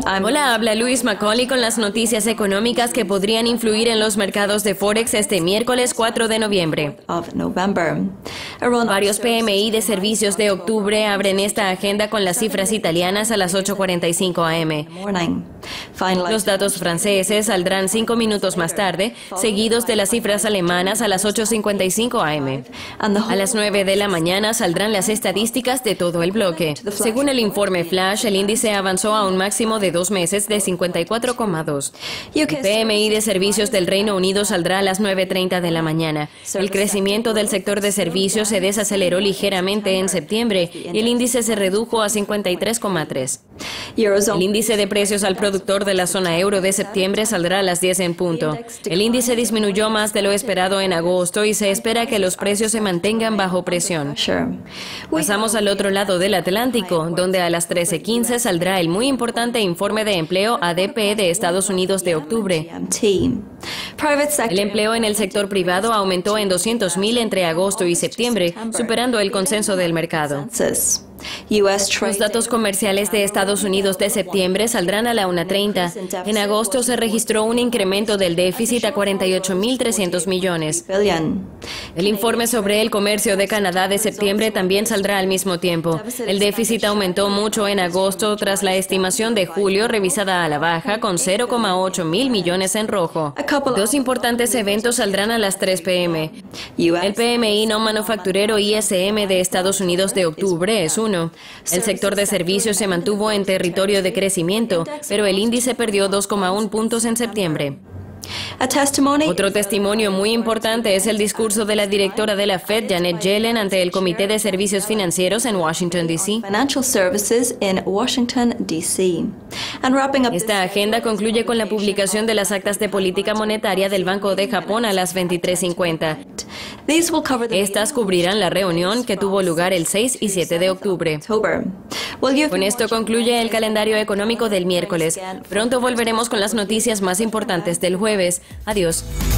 Hola, habla Luis Macaulay con las noticias económicas que podrían influir en los mercados de Forex este miércoles 4 de noviembre. Varios PMI de servicios de octubre abren esta agenda con las cifras italianas a las 8:45 am. Los datos franceses saldrán 5 minutos más tarde, seguidos de las cifras alemanas a las 8:55 am. A las 9 de la mañana saldrán las estadísticas de todo el bloque. Según el informe Flash, el índice avanzó a un máximo de 2 meses de 54,2. El PMI de servicios del Reino Unido saldrá a las 9:30 de la mañana. El crecimiento del sector de servicios se desaceleró ligeramente en septiembre y el índice se redujo a 53,3. El índice de precios al productor de la zona euro de septiembre saldrá a las 10 en punto. El índice disminuyó más de lo esperado en agosto y se espera que los precios se mantengan bajo presión. Pasamos al otro lado del Atlántico, donde a las 13:15 saldrá el muy importante informe de empleo ADP de Estados Unidos de octubre. El empleo en el sector privado aumentó en 200,000 entre agosto y septiembre, superando el consenso del mercado. Los datos comerciales de Estados Unidos de septiembre saldrán a la 1:30. En agosto se registró un incremento del déficit a 48.300 millones. El informe sobre el comercio de Canadá de septiembre también saldrá al mismo tiempo. El déficit aumentó mucho en agosto tras la estimación de julio revisada a la baja con 0,8 mil millones en rojo. Dos importantes eventos saldrán a las 3 p.m. El PMI no manufacturero ISM de Estados Unidos de octubre es 1. El sector de servicios se mantuvo en territorio de crecimiento, pero el índice perdió 2,1 puntos en septiembre. Otro testimonio muy importante es el discurso de la directora de la Fed, Janet Yellen, ante el Comité de Servicios Financieros en Washington, D.C. Esta agenda concluye con la publicación de las actas de política monetaria del Banco de Japón a las 23:50. Estas cubrirán la reunión que tuvo lugar el 6 y 7 de octubre. Con esto concluye el calendario económico del miércoles. Pronto volveremos con las noticias más importantes del jueves. Adiós.